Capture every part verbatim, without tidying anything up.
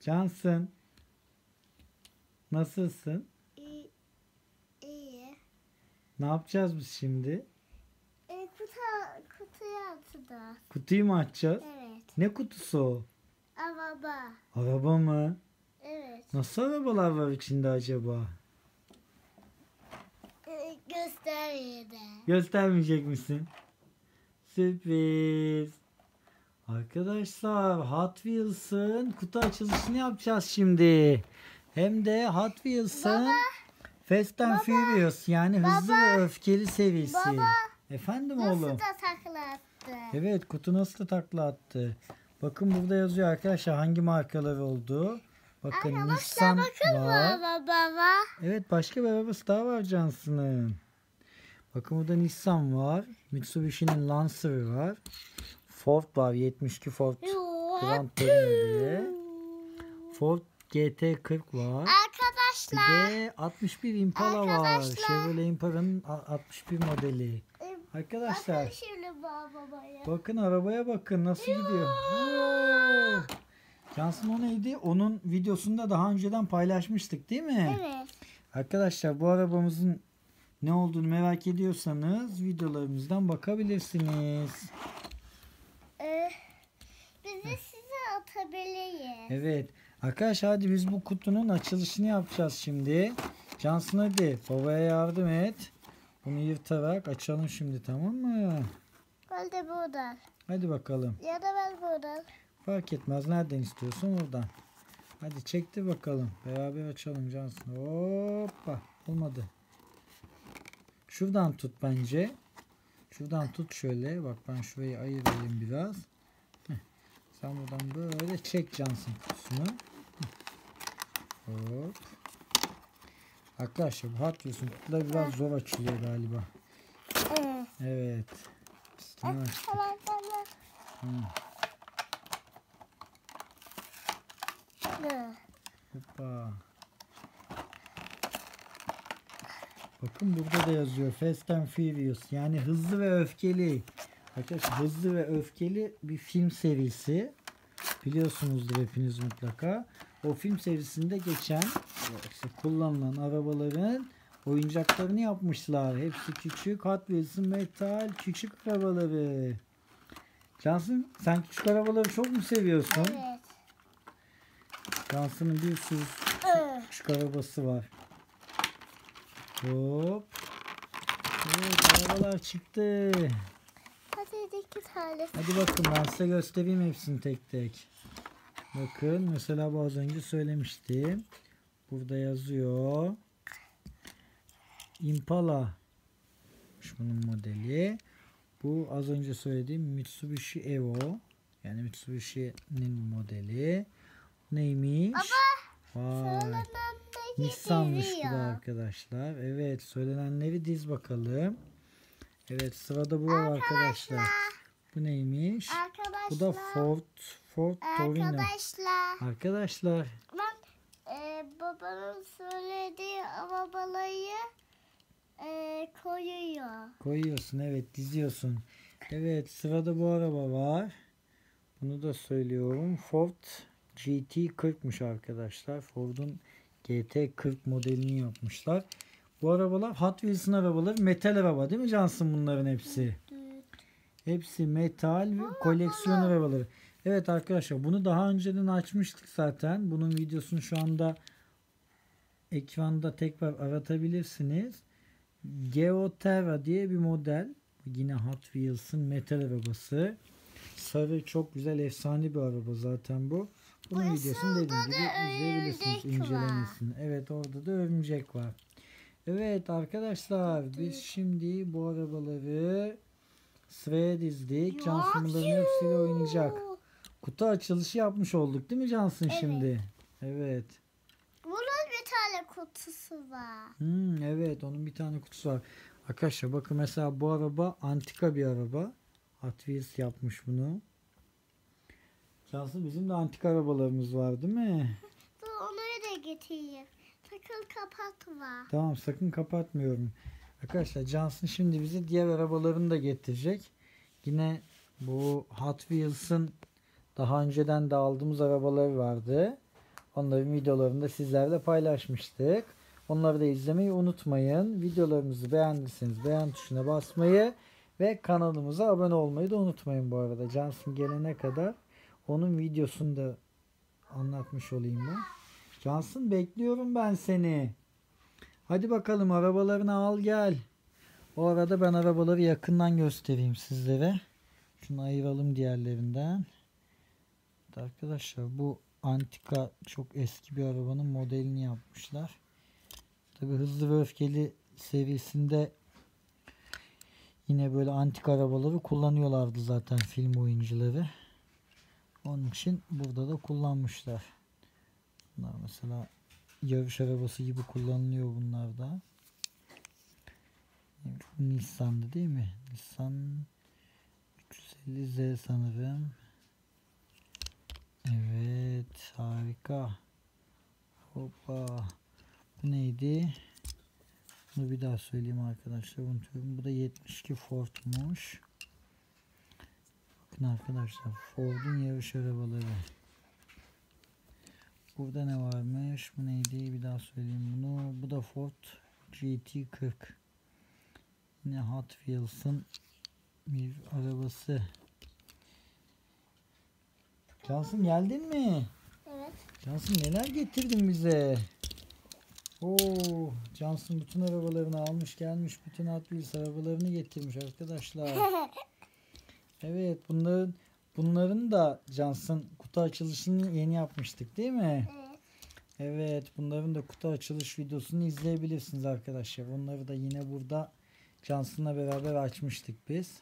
Cansın. Nasılsın? İyi. İyi. Ne yapacağız biz şimdi? E, kutu, kutuyu atacağız. Kutuyu mu açacağız? Evet. Ne kutusu o? Araba. Araba mı? Evet. Nasıl arabalar var içinde acaba? E, göstermedi. Göstermeyecek misin? Sürpriz. Arkadaşlar Hot Wheels'ın kutu açılışını yapacağız şimdi. Hem de Hot Wheels'ın Fast and Furious yani hızlı Baba. ve öfkeli serisi. Baba. Efendim Nasıl oğlum? da taklattı? Evet, kutu nasıl da takla attı. Bakın burada yazıyor arkadaşlar hangi markalar olduğu. Bakın Arkadaşlar Nissan bakın var. baba baba. Evet, başka bir arabası daha var Johnson'ın. Bakın burada Nissan var. Mitsubishi'nin Lancer var. Ford var. yetmiş iki Ford Grand Touring diye. Ford G T kırk var. Bir Arkadaşlar. de altmış bir Impala var. Arkadaşlar. Chevrolet Impala'nın altmış bir modeli. e, Arkadaşlar Bakın şimdi babaya. bakın arabaya bakın nasıl gidiyor. Oo! Johnson o neydi? Onun videosunu da daha önceden paylaşmıştık değil mi? Evet. Arkadaşlar bu arabamızın ne olduğunu merak ediyorsanız videolarımızdan bakabilirsiniz. Ee, biz de size atabiliriz. Evet. Arkadaşlar hadi biz bu kutunun açılışını yapacağız şimdi. Johnson hadi babaya yardım et. Bunu yırtarak açalım şimdi, tamam mı? Ben de buradan. Hadi bakalım. Ya da ben buradan. Fark etmez. Nereden istiyorsun oradan. Hadi çekti bakalım. Beraber açalım Johnson. Hoppa. Olmadı. Şuradan tut bence. Şuradan tut şöyle. Bak ben şurayı ayırayım biraz. Heh. Sen buradan böyle çek Johnson kutusunu. Heh. Hop. Arkadaşlar bu Hot Wheels'ın kutuları biraz zor açılıyor galiba. Evet. Evet. Üstünü açtık. Tamam tamam. Hı. Hı. Hoppa. Bakın burada da yazıyor Fast and Furious, yani hızlı ve öfkeli. Arkadaşlar hızlı ve öfkeli bir film serisi. Biliyorsunuzdur hepiniz mutlaka. O film serisinde geçen işte kullanılan arabaların oyuncaklarını yapmışlar. Hepsi küçük Hot Wheels'ın metal küçük arabaları. Cansın, sen küçük arabaları çok mu seviyorsun? Evet. Cansın'ın bir sürü Hı. küçük arabası var. Hop. Evet, arabalar çıktı. Hadi iki tane. Hadi bakın ben size göstereyim hepsini tek tek. Bakın mesela bu az önce söylemiştim. Burada yazıyor. Impala. Bunun modeli. Bu az önce söylediğim Mitsubishi Evo. Yani Mitsubishi'nin modeli. Neymiş? Baba. Vay. Söylenenleri Nissan'mış bu da getiriyor. arkadaşlar. Evet, söylenenleri diz bakalım. Evet, sırada bu var arkadaşlar. Bu neymiş? Arkadaşlar. Bu da Ford Ford Torino. Arkadaşlar. Arkadaşlar Ben e, babanın söylediği arabaları e, koyuyor. koyuyorsun, evet, diziyorsun. Evet, sırada bu araba var. Bunu da söylüyorum. Ford G T kırk'mış arkadaşlar. Ford'un G T kırk modelini yapmışlar. Bu arabalar Hot Wheels'ın arabaları. Metal araba değil mi Cansın, bunların hepsi? Hepsi metal ve koleksiyon arabaları. Evet arkadaşlar, bunu daha önceden açmıştık zaten. Bunun videosunu şu anda ekranda tekrar aratabilirsiniz. Geoterra diye bir model. Yine Hot Wheels'ın metal arabası. Sarı, çok güzel, efsane bir araba zaten bu. Bunun Bu videosunu dediğim gibi da izleyebilirsiniz, örümcek var. incelemesini. Evet, orada da örümcek var. Evet arkadaşlar, biz şimdi bu arabaları sıraya dizdik. Cansın bunların hepsiyle oynayacak. Kutu açılışı yapmış olduk değil mi Cansın Evet. şimdi? Evet. Bunun bir tane kutusu var. Hmm, evet, onun bir tane kutusu var. Arkadaşlar bakın mesela bu araba antika bir araba. Hot Wheels yapmış bunu. Cansın, bizim de antika arabalarımız var değil mi? Dur onu da getireyim. Sakın kapatma. Tamam, sakın kapatmıyorum. Arkadaşlar Cansın şimdi bize diğer arabalarını da getirecek. Yine bu Hot Wheels'ın daha önceden de aldığımız arabaları vardı. Onların videolarını da sizlerle paylaşmıştık. Onları da izlemeyi unutmayın. Videolarımızı beğendiyseniz beğen tuşuna basmayı ve kanalımıza abone olmayı da unutmayın bu arada. Cansın gelene kadar onun videosunu da anlatmış olayım ben. Cansın bekliyorum ben seni. Hadi bakalım arabalarını al gel. O arada ben arabaları yakından göstereyim sizlere. Şunu ayıralım diğerlerinden. Arkadaşlar bu antika çok eski bir arabanın modelini yapmışlar. Tabi Hızlı ve Öfkeli serisinde yine böyle antik arabaları kullanıyorlardı zaten film oyuncuları. Onun için burada da kullanmışlar. Bunlar mesela yarış arabası gibi kullanılıyor bunlar da. Nissan'dı değil mi? Nissan üç yüz elli Z sanırım. Evet, harika. Hoppa. Bu neydi? Bunu bir daha söyleyeyim arkadaşlar. Unutuyorum. Bu da yetmiş iki Ford'muş. Bakın arkadaşlar, Ford'un yarış arabaları. Burada ne varmış? Bu neydi? Bir daha söyleyeyim bunu. Bu da Ford G T kırk. Yine Hot Wheels'ın bir arabası. Cansın geldin mi? Evet. Cansın neler getirdin bize? Oo, Cansın bütün arabalarını almış gelmiş. Bütün Hot Wheels arabalarını getirmiş arkadaşlar. Evet, bunların bunların da Cansın kutu açılışını yeni yapmıştık değil mi? Evet. Evet, bunların da kutu açılış videosunu izleyebilirsiniz arkadaşlar. Onları da yine burada Cansın'la beraber açmıştık biz.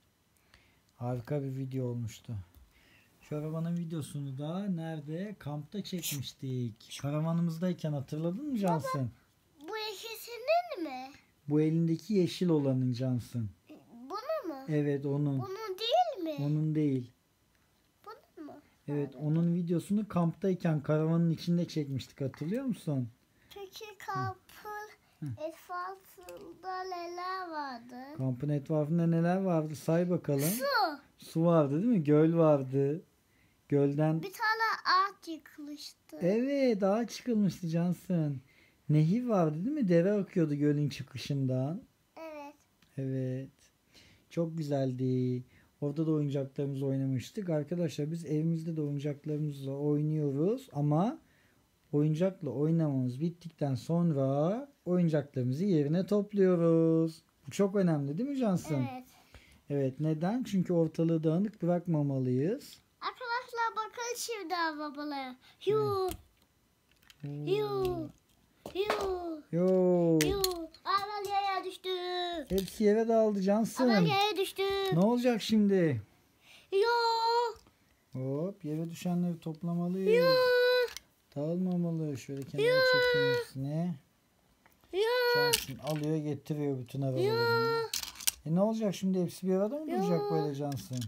Harika bir video olmuştu. Şu arabanın videosunu da nerede? Kampta çekmiştik. Karavanımızdayken hatırladın mı Cansın? Bu ikisinin mi? Bu elindeki yeşil olanın Cansın. Bunu mu? Evet onun. Bunun değil mi? Onun değil. Bunun mu? Evet onun videosunu kamptayken karavanın içinde çekmiştik, hatırlıyor musun? Peki kampın etrafında neler vardı? Kampın etrafında neler vardı say bakalım. Su. Su vardı değil mi? Göl vardı. Gölden. Bir tane ağaç yıkılmıştı. Evet, ağaç çıkılmıştı Cansın. Nehir vardı değil mi? Dere akıyordu gölün çıkışından. Evet. Evet. Çok güzeldi. Orada da oyuncaklarımızla oynamıştık. Arkadaşlar biz evimizde de oyuncaklarımızla oynuyoruz ama oyuncakla oynamamız bittikten sonra oyuncaklarımızı yerine topluyoruz. Bu çok önemli değil mi Cansın? Evet. Evet, neden? Çünkü ortalığı dağınık bırakmamalıyız. Arkadaşlar bakın şimdi arabalara. Yu. Yu. Yu. Yo. Yu. Araba yere düştü. Hepsi yere dağıldı Araba Cansın. yere düştü. Ne olacak şimdi? Yu. Hop, yere düşenleri toplamalıyız. Yu. Dağılmamalı. Şöyle kenara çekeyim üstüne. Yu. Cansın alıyor getiriyor bütün arabalarını. E ne olacak şimdi, hepsi bir arada mı duracak böyle Cansın?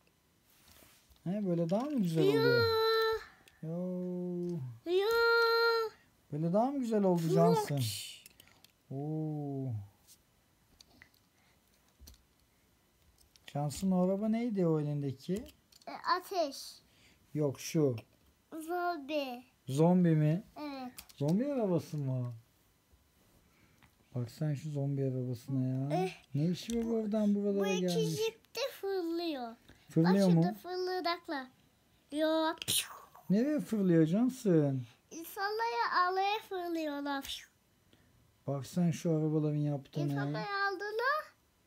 He, böyle daha mı güzel oluyor? Yo. Yu. Böyle daha mı güzel oldu Cansın? Oo. Cansın o araba neydi o elindeki? E, ateş. Yok şu. Zombi. Zombi mi? Evet. Zombi arabası mı o? Bak sen şu zombi arabasına ya. Eh. Ne işi var oradan Bu buralara iki gelmiş? jip de fırlıyor. Fırlıyor Bak mu? şurada fırladaklar. Yo. Nereye fırlıyor Cansın? İnsanları alaya fırlıyorlar. Bak sen şu arabaların yaptığına. İnsanları aldılar.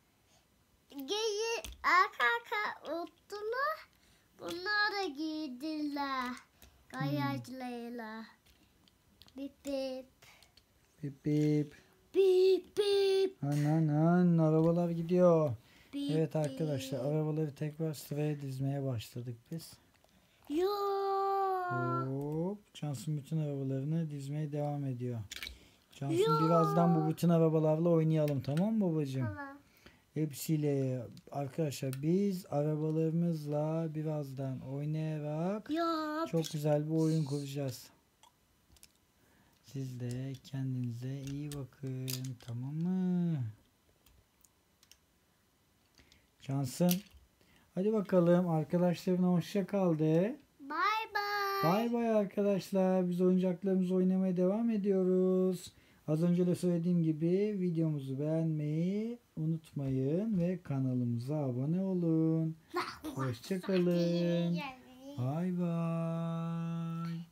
Geri arka arka unuttular. Bunlar da giydiler. Gayacılarıyla. Bip bip. Bip bip. Bip bip. Han han han, arabalar gidiyor. Bip Evet arkadaşlar, bip. arabaları tekrar sıraya dizmeye başladık biz. Yo. Hop, Cansın bütün arabalarını dizmeye devam ediyor. Cansın Yo. birazdan bu bütün arabalarla oynayalım, tamam mı babacığım? Tamam. Hepsiyle arkadaşlar biz arabalarımızla birazdan oynayarak Yo. çok güzel bir oyun kuracağız. Siz de kendinize iyi bakın, tamam mı? Cansın, hadi bakalım arkadaşlarına hoşça kal de. Bye bye. Bay bay arkadaşlar. Biz oyuncaklarımızı oynamaya devam ediyoruz. Az önce de söylediğim gibi videomuzu beğenmeyi unutmayın ve kanalımıza abone olun. Hoşçakalın. Bay bay.